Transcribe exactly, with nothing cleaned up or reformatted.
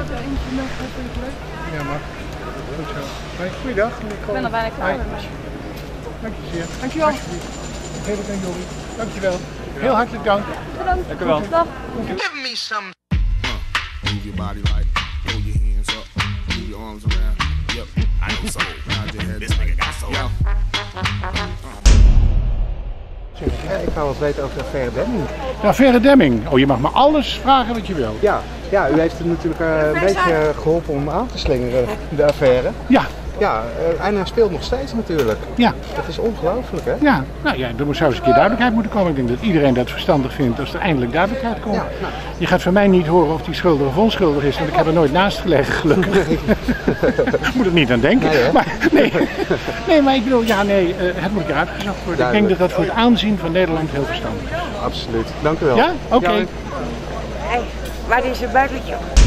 Ja, mag. Goed zo. Hey, goeiedag. Ik ben er bijna klaar mee. Dank je zeer. Dankjewel. Heel erg aan jullie. Dankjewel. Heel hartelijk dank. Bedankt. Dankjewel. Dag. Give me some. Move your body right. Throw your hands up. Move your arms around. Yep. I know so. Nod your head. This nigga got so. Ja, ik wou wat weten over de affaire Demming. De affaire Demming. Oh, je mag me alles vragen wat je wil. Ja, ja, u heeft er natuurlijk uh, een beetje geholpen om aan te slingeren, de affaire. Ja. Ja, uh, en hij speelt nog steeds natuurlijk. Ja. Dat is ongelooflijk, hè? Ja, nou ja, er zou eens een keer duidelijkheid moeten komen. Ik denk dat iedereen dat verstandig vindt als er eindelijk duidelijkheid komt. Ja, nou. Je gaat van mij niet horen of die schuldig of onschuldig is, want ik heb er nooit naast gelegen, gelukkig. Nee. Moet er niet aan denken. Nee, maar, nee. nee, maar ik bedoel, ja, nee, uh, het moet eruit gezocht worden. Duidelijk. Ik denk dat dat voor het aanzien van Nederland heel verstandig is. Absoluut. Dank u wel. Ja? Oké. Okay. Hey, waar is je buikje?